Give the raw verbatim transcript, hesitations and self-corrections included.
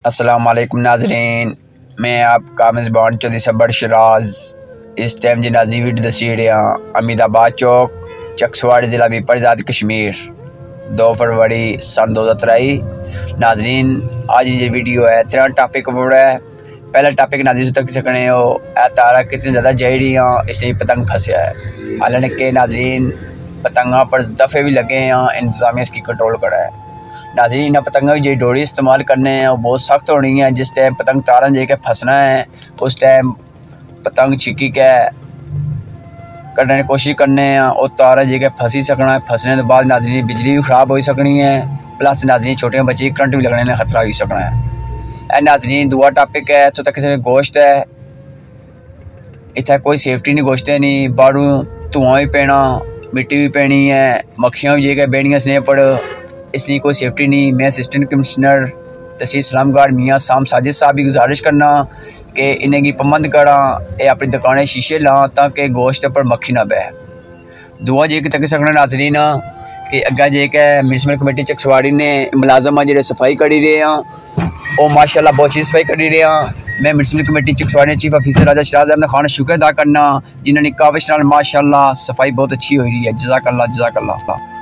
अस्सलामुअलैकुम नाज़रीन, मैं आपका मेज़बान चौधरी सबर शराज। इस टाइम जी नाजी वीडियो दसी अमीदाबाद चौक चकसवाड़ ज़िला बीपर आज़ाद कश्मीर दो फरवरी सन दो हज़ार त्राई। नाजरीन आज ये वीडियो है तेरह टॉपिक पर है। पहला टॉपिक नाजरीन तक सकने हो ए तारा कितनी ज़्यादा जहरियाँ इसलिए पतंग फंसा है। हालांकि के नाजरीन पतंगा पर दफ़े भी लगे हैं, इंतज़ामिया इसकी कंट्रोल करा है। नाज़रीन इन पतंगा की जी डोरी इस्तेमाल करने हैं वो बहुत सख्त होनी है। जिस टाइम पतंग तारा जे के फंसना है उस टाइम पतंग छिकी के करने की कोशिश करने हैं और तारा जे के फंसी सकना है। फंसने के बाद नाज़रीन बिजली भी खराब हो सकनी है, प्लस नाज़रीन छोटे बच्चे करंट भी लगने का खतरा हो सकना है। ए नाज़रीन दूआ टॉपिक है तो किसी गोश्त है, इतना कोई सेफ्टी नहीं गोश्त नहीं, बारू धुआं भी पैना, मिट्टी भी पैनी है, मक्खियाँ भी जे के बैठियाँ स्नेह पड़, इसलिए कोई सेफ्टी नहीं। मैं असिस्टेंट कमिश्नर तहसील इस्लामाबाद मियाँ साम साजिद साहब की गुजारिश करना कि इन्हें की पाबंद करा ये अपनी दुकानें शीशे ला ताकि गोश्त पर मक्खी ना बह। दुआ जे कि तक सकना नाजरीन कि अगर जे के म्यूनसिपल कमेटी चकसवाड़ी ने मुलाजम जो सफाई करी रहे हैं और माशाल्लाह बहुत चीज़ सफाई करी रहे हैं। मैं म्यूनसिपल कमेटी चकसवाड़ी ने चीफ ऑफिसर राजा शराज अहमद खान शुक्र अदा करना जिन्होंने काविश नाल माशाल्लाह सफाई बहुत अच्छी हो रही है। जज़ाकल्लाह जज़ाकल्लाह।